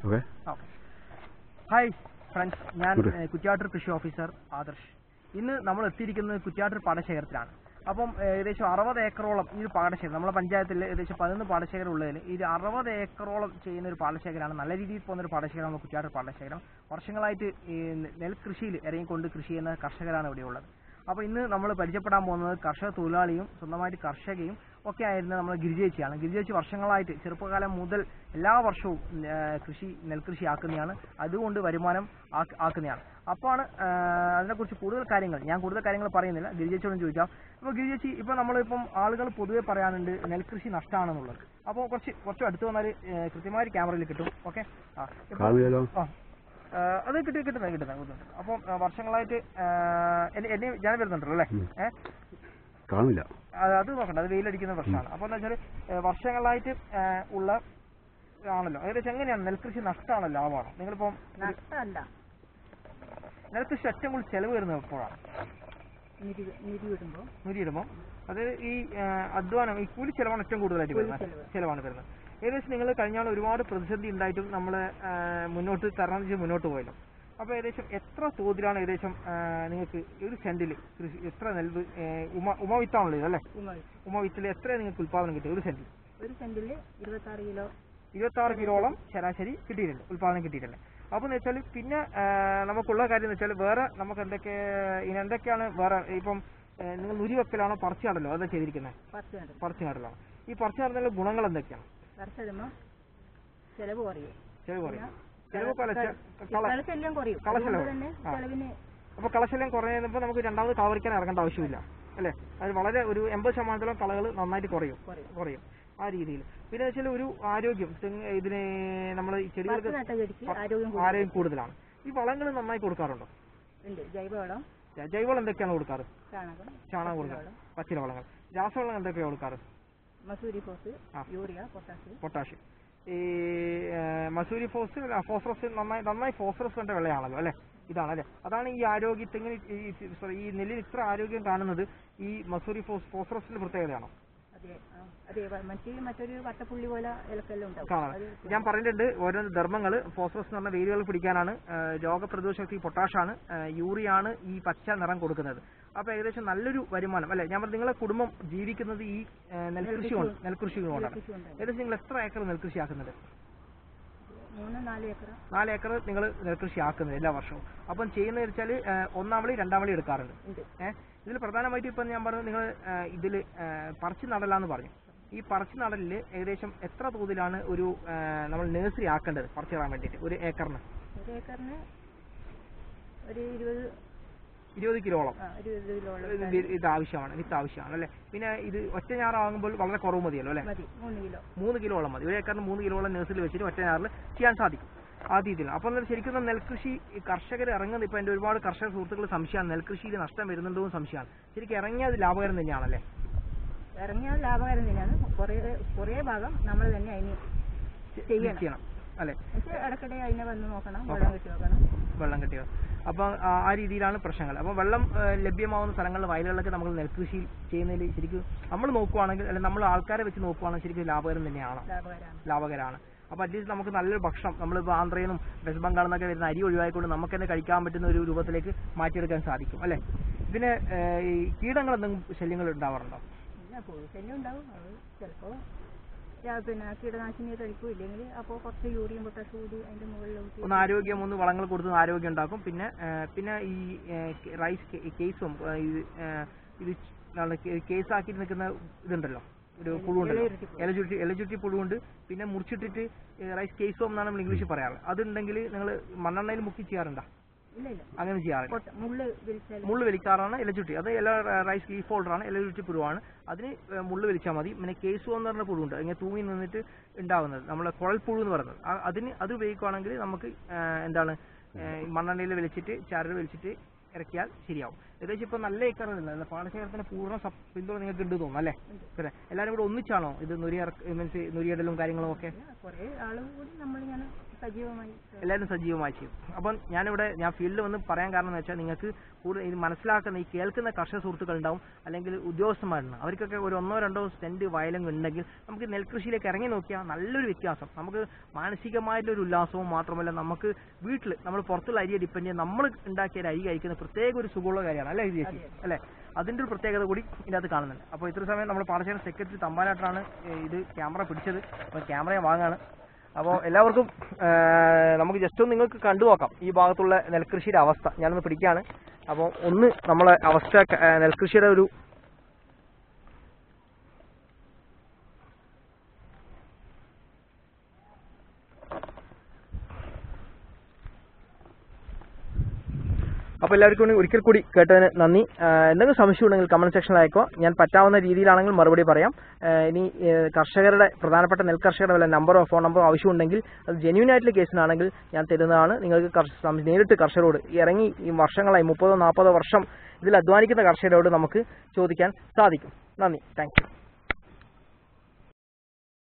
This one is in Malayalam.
Okay. Hi friends, ഞാൻ കുറ്റ്യാട്ടൂർ കൃഷി ഓഫീസർ ആദർശ്. ഇന്ന് നമ്മൾ എത്തിയിരിക്കുന്നത് കുറ്റ്യാട്ടൂർ പാടശേഖരത്തിലാണ്. അപ്പം ഏകദേശം 60 ഏക്കറോളം ഈ ഒരു പാടശേഖരം നമ്മുടെ പഞ്ചായത്തിൽ ഏകദേശം 11 പാടശേഖരം ഉള്ളതിൽ ഇത് 60 ഏക്കറോളം ചെയ്യുന്ന ഒരു പാടശേഖരമാണ്. നല്ല രീതിയിൽ പോകുന്ന ഒരു പാടശേഖരമാണ് കുറ്റ്യാട്ടൂർ പാടശേഖരം. വർഷങ്ങളായിട്ട് ഈ നെൽകൃഷിയിൽ ഇറങ്ങിക്കൊണ്ട് കൃഷി ചെയ്യുന്ന കർഷകരാണ് ഇവിടെയുള്ളത്. അപ്പോൾ ഇന്ന് നമ്മൾ പരിചയപ്പെടാൻ പോകുന്നത് കർഷക തൊഴിലാളിയും സ്വന്തമായിട്ട് കർഷകയും ഒക്കെ ആയിരുന്ന നമ്മൾ ഗിരിജേച്ചിയാണ്. ഗിരിജേച്ചി വർഷങ്ങളായിട്ട് ചെറുപ്പകാലം മുതൽ എല്ലാ വർഷവും നെൽകൃഷി ആക്കുന്നതാണ്, അതുകൊണ്ട് വരുമാനം ആക്കുന്നതാണ്. അപ്പോഴാണ് അതിനെക്കുറിച്ച് ഞാൻ കൂടുതൽ കാര്യങ്ങൾ പറയുന്നില്ല, ഗിരിജേച്ചിയോടും ചോദിക്കാം. അപ്പോൾ ഗിരിജേച്ചി, ഇപ്പോൾ നമ്മളിപ്പം ആളുകൾ പൊതുവെ പറയാനുണ്ട് നെൽകൃഷി നഷ്ടമാണെന്നുള്ളത്. അപ്പോൾ കുറച്ച് അടുത്ത് വന്നാൽ കൃത്യമായൊരു ക്യാമറയിൽ കിട്ടും. ഓക്കെ, അത് കിട്ടുന്നത്. അപ്പം വർഷങ്ങളായിട്ട് എന്നെ ഞാൻ വരുന്നുണ്ടല്ലോ അല്ലേ? കാണില്ല, അത് നോക്കണ്ട, അത് വെയിലടിക്കുന്ന പ്രശ്നമാണ്. അപ്പോൾ എന്താ വെച്ചാൽ വർഷങ്ങളായിട്ട് ഉള്ള ആണല്ലോ. ഏകദേശം എങ്ങനെയാണ് നെൽകൃഷി നഷ്ടമാണോ ലാഭമാണോ? നിങ്ങളിപ്പം നഷ്ടമല്ല, നെൽകൃഷി ഏറ്റവും കൂടുതൽ ചെലവ് വരുന്നത് എപ്പോഴാണ്? നിരിയിടുമ്പോൾ അത് ഈ അധ്വാനം, ഈ കൂലി ചെലവാണ് ഏറ്റവും കൂടുതലായിട്ട് വരുന്നത്. ഏകദേശം നിങ്ങൾ കഴിഞ്ഞാൽ ഒരുപാട് പ്രതിസന്ധി ഉണ്ടായിട്ടും നമ്മൾ തരണം ചെയ്ത് മുന്നോട്ട് പോയല്ലോ. അപ്പോൾ ഏകദേശം എത്ര തോതിലാണ് ഏകദേശം നിങ്ങൾക്ക് ഒരു സെന്റിൽ കൃഷി എത്ര നെല്ല് ഉമവിത്താണല്ലോ ഇത് അല്ലേ? ഉമവിത്തിൽ എത്ര നിങ്ങൾക്ക് ഉത്പാദനം കിട്ടും ഒരു സെന്റിൽ? 26 കിലോളം ശരാശരി കിട്ടിയിട്ടുണ്ട്, ഉത്പാദനം കിട്ടിയിട്ടുണ്ട്. അപ്പോൾ എന്ന് വെച്ചാൽ പിന്നെ നമുക്കുള്ള കാര്യം എന്ന് വെച്ചാൽ വേറെ നമുക്ക് എന്തൊക്കെയാണ് വേറെ? ഇപ്പം നിങ്ങൾ നുരി വെക്കലാണോ പറിച്ചു നടലോ അതാ ചെയ്തിരിക്കുന്നത്? പറിച്ചു നടലാണ്. ഈ പറിച്ചു നടന്നതിന്റെ ഗുണങ്ങൾ എന്തൊക്കെയാണ്? ചെലവ് കുറയും. അപ്പൊ കളശല്യം കുറയുമ്പോ നമുക്ക് രണ്ടാമത് കളവറിക്കാൻ ഇറങ്ങേണ്ട ആവശ്യമില്ല അല്ലെ? അത് വളരെ ഒരു 80% കളകൾ നന്നായിട്ട് കുറയും ആ രീതിയിൽ. പിന്നെ വെച്ചാൽ ഒരു ആരോഗ്യം, ഇതിന് നമ്മൾ ചെടികൾക്ക് ആരോഗ്യം കൂടുതലാണ്. ഈ വളങ്ങൾ നന്നായി കൊടുക്കാറുണ്ടോ? ജൈവവളം എന്തൊക്കെയാണ് കൊടുക്കാറ്? ചാണകം കൊടുക്കാറ്, പച്ചില വളങ്ങൾ. രാസവളം എന്തൊക്കെയാണ് കൊടുക്കാറ്? പൊട്ടാഷ്യം. ഈ മസൂരി ഫോസ്ഫറസ് നന്നായി ഫോസ്ഫറസ് കണ്ട വെള്ളയാണല്ലോ അല്ലെ? ഇതാണല്ലേ, അതാണ് ഈ ആരോഗ്യത്തിന് ഈ നെല്ലിന് ഇത്ര ആരോഗ്യം കാണുന്നത് ഈ മസൂരി ഫോസ്ഫറസിന്റെ പ്രത്യേകതയാണോ? കാണാം. ഞാൻ പറഞ്ഞിട്ടുണ്ട് ഓരോ ധർമ്മങ്ങൾ. ഫോസ്ഫറസ് എന്ന് പറഞ്ഞ വേരുകൾ പിടിക്കാനാണ്, രോഗപ്രതിരോധ ശക്തി പൊട്ടാഷാണ്, യൂറിയാണ് ഈ പച്ച നിറം കൊടുക്കുന്നത്. അപ്പൊ ഏകദേശം നല്ലൊരു വരുമാനം അല്ലെ? ഞാൻ പറഞ്ഞു നിങ്ങളെ കുടുംബം ജീവിക്കുന്നത് ഈ നെൽകൃഷി കൊണ്ടാണ്. ഏകദേശം നിങ്ങൾ എത്ര ഏക്കർ നെൽകൃഷി ആക്കുന്നുണ്ട്? 4 ഏക്കർ നിങ്ങൾ നെൽകൃഷി ആക്കുന്നത് എല്ലാ വർഷവും. അപ്പം ചെയ്യുന്നത് വെച്ചാൽ ഒന്നാം വിളി രണ്ടാം വിളി എടുക്കാറുണ്ട്. ഇതിൽ പ്രധാനമായിട്ട് ഇപ്പം ഞാൻ പറഞ്ഞു നിങ്ങൾ ഇതിൽ പറിച്ചു നടലാന്ന് പറഞ്ഞു. ഈ പറിച്ചു നടലിൽ ഏകദേശം എത്ര തോതിലാണ് ഒരു നമ്മൾ നഴ്സറി ആക്കേണ്ടത് പറിച്ചു നടാൻ വേണ്ടിയിട്ട്? ഒരു ഏക്കറിന് 20 കിലോളം വിത്ത് ആവശ്യമാണ് അല്ലെ? പിന്നെ ഇത് ഒറ്റ ഞാറാകുമ്പോൾ വളരെ കുറവ് മതിയല്ലോ അല്ലെ? 3 കിലോളം മതി. ഒരു ഏക്കറിന് 3 കിലോളം നഴ്സറിൽ വെച്ചിട്ട് ഒറ്റ ഞാറിൽ ചെയ്യാൻ സാധിക്കും ആ രീതിയിൽ. അപ്പം ശരിക്കും നെൽകൃഷി കർഷകർ ഇറങ്ങുന്നത് ഇപ്പൊ എന്റെ ഒരുപാട് കർഷക സുഹൃത്തുക്കൾ സംശയമാണ്, നെൽകൃഷിയിൽ നഷ്ടം വരുന്നുണ്ടോ എന്ന് സംശയമാണ്. ശരിക്കും ഇറങ്ങിയത് ലാഭകരം തന്നെയാണല്ലേ? ഇറങ്ങിയാൽ ലാഭകരം തന്നെയാണ്. കുറേ ഭാഗം നമ്മൾ തന്നെ അതിന് ചെയ്യണം അല്ലെ? ഇടയ്ക്കിടെ അതിനെ വന്ന് നോക്കണം, വെള്ളം കെട്ടി വെക്കണം. അപ്പം ആ രീതിയിലാണ് പ്രശ്നങ്ങൾ. അപ്പം വെള്ളം ലഭ്യമാവുന്ന സ്ഥലങ്ങളിൽ വയലുകളിലൊക്കെ നമ്മൾ നെൽകൃഷി ചെയ്യുന്നതിൽ ശരിക്കും നമ്മൾ നോക്കുവാണെങ്കിൽ, അല്ലെങ്കിൽ നമ്മൾ ആൾക്കാരെ വെച്ച് നോക്കുവാണെങ്കിൽ ശരിക്കും ലാഭകരം തന്നെയാണ്, ലാഭകരമാണ്. അപ്പോൾ അറ്റ്ലീസ്റ്റ് നമുക്ക് നല്ലൊരു ഭക്ഷണം നമ്മളിപ്പോൾ ആന്ധ്രയിൽ നിന്നും വെസ്റ്റ് ബംഗാളിൽ നിന്നൊക്കെ വരുന്ന അരി ഒഴിവായിക്കൊണ്ട് നമുക്ക് തന്നെ കഴിക്കാൻ പറ്റുന്ന ഒരു രൂപത്തിലേക്ക് മാറ്റിയെടുക്കാൻ സാധിക്കും അല്ലേ? ഇതിന് ഈ കീടങ്ങൾ എന്തെങ്കിലും ശല്യങ്ങൾ ഉണ്ടാവാറുണ്ടോ? ശല്യം ഉണ്ടാവും. അത് ചിലപ്പോൾ പിന്നെ കീടനാശിനിയെ കഴിക്കും, ഇല്ലെങ്കിൽ അപ്പോൾ കുറച്ച് യൂറിയും പൊട്ടാഷ് കൂടി അതിന്റെ മുകളിൽ ഒന്ന് വളങ്ങൾ കൊടുത്ത് ആരോഗ്യം ഉണ്ടാക്കും. പിന്നെ ഈ റൈസ് കേസും ഇത് കേസാക്കി നിൽക്കുന്ന ഇതുണ്ടല്ലോ, ഒരു പുഴുണ്ടല്ലോ, എലചുറ്റി പുഴുണ്ട്. പിന്നെ മുറിച്ചിട്ടിട്ട് റൈസ് കേസോ എന്നാണ് നമ്മൾ ഇംഗ്ലീഷിൽ പറയാറ്. അതുണ്ടെങ്കിൽ നിങ്ങൾ മണ്ണെണ്ണയിൽ മുക്കി ചെയ്യാറുണ്ടോ? അങ്ങനെ ചെയ്യാറില്ല. മുള്ളു വലിക്കാറാണ് എലചുറ്റി. അത് റൈസ് ലീഫ് ഹോൾഡറാണ്, എലചുറ്റി പുഴുവാണ്. അതിന് മുള്ളു വലിച്ചാൽ മതി. പിന്നെ കേസോ എന്ന് പറഞ്ഞ പുഴുണ്ട്, ഇങ്ങനെ തൂങ്ങി നിന്നിട്ട് ഉണ്ടാവുന്നത്, നമ്മളെ കുഴൽപ്പുഴു എന്ന് പറയുന്നത്. അത് ഉപയോഗിക്കുകയാണെങ്കിൽ നമുക്ക് മണ്ണെണ്ണയിൽ വലിച്ചിട്ട് ചാരൽ വലിച്ചിട്ട് ഇറക്കിയാൽ ശരിയാവും. ഏകദേശം ഇപ്പൊ നല്ല ഏക്കറുണ്ട്, പാടശേഖരത്തിന്റെ പൂർണ്ണ പിന്തുണ നിങ്ങൾക്ക് ഉണ്ട് തോന്നുന്നു അല്ലേ? എല്ലാവരും കൂടെ ഒന്നിച്ചാണോ ഇത് മീൻസ് നുരിയിടലും കാര്യങ്ങളും ഒക്കെ? കുറേ ആളും കൂടി നമ്മളിങ്ങനെ സജീവമായി എല്ലാവരും സജീവമായി ചെയ്യും. അപ്പം ഞാൻ ഫീൽഡിൽ വന്ന് പറയാൻ കാരണം എന്ന് വെച്ചാൽ നിങ്ങൾക്ക് കൂടുതൽ ഇത് മനസ്സിലാക്കുന്ന ഈ കേൾക്കുന്ന കർഷക സുഹൃത്തുക്കൾ ഉണ്ടാവും, അല്ലെങ്കിൽ ഉദ്യോഗസ്ഥന്മാരുണ്ടാവും. അവർക്കൊക്കെ ഒരു 1-2 സെന്റ് വയലും ഉണ്ടെങ്കിൽ നമുക്ക് നെൽകൃഷിയിലേക്ക് ഇറങ്ങി നോക്കിയാൽ നല്ലൊരു വ്യത്യാസം. നമുക്ക് മാനസികമായിട്ടൊരു ഉല്ലാസവും മാത്രമല്ല, നമുക്ക് വീട്ടിൽ നമ്മൾ പുറത്തുള്ള അരിയെ ഡിപ്പെൻഡ് ചെയ്യാൻ നമ്മൾ ഉണ്ടാക്കിയ അരി കഴിക്കുന്ന പ്രത്യേക ഒരു സുഖമുള്ള കാര്യമാണ് അല്ലേ ചേച്ചി? അല്ലേ? അതിൻ്റെ ഒരു പ്രത്യേകത കൂടി ഇതിനകത്ത് കാണുന്നുണ്ട്. അപ്പോൾ ഇത്ര സമയം നമ്മൾ പാടശേഖര സെക്രട്ടറി തമ്പാനായിട്ടാണ് ഇത് ക്യാമറ പിടിച്ചത്. അപ്പോൾ ക്യാമറ വാങ്ങാണ്. അപ്പോൾ എല്ലാവർക്കും നമുക്ക് ജസ്റ്റ് ഒന്ന് നിങ്ങൾക്ക് കണ്ടു നോക്കാം ഈ ഭാഗത്തുള്ള നെൽകൃഷിയുടെ അവസ്ഥ. ഞാനൊന്ന് പിടിക്കുകയാണ്. അപ്പോൾ ഒന്ന് നമ്മളെ അവസ്ഥ നെൽകൃഷിയുടെ ഒരു അപ്പോൾ എല്ലാവർക്കും ഒരിക്കൽ കൂടി കേട്ടതിന് നന്ദി. എന്തെങ്കിലും സംശയം ഉണ്ടെങ്കിൽ കമന്റ് സെക്ഷനിൽ അയക്കുക. ഞാൻ പറ്റാവുന്ന രീതിയിലാണെങ്കിൽ മറുപടി പറയാം. ഇനി കർഷകരുടെ പ്രധാനപ്പെട്ട നെൽകർഷകരുടെ വല്ല നമ്പറോ ഫോൺ നമ്പറോ ആവശ്യമുണ്ടെങ്കിൽ അത് ജെന്യൂൻ ആയിട്ടുള്ള കേസിനാണെങ്കിൽ ഞാൻ തരുന്നതാണ്. നിങ്ങൾക്ക് നേരിട്ട് കർഷകരോട് ഇറങ്ങി ഈ വർഷങ്ങളായി 30-40 വർഷം ഇതിൽ അധ്വാനിക്കുന്ന കർഷകരോട് നമുക്ക് ചോദിക്കാൻ സാധിക്കും. നന്ദി. Thank U.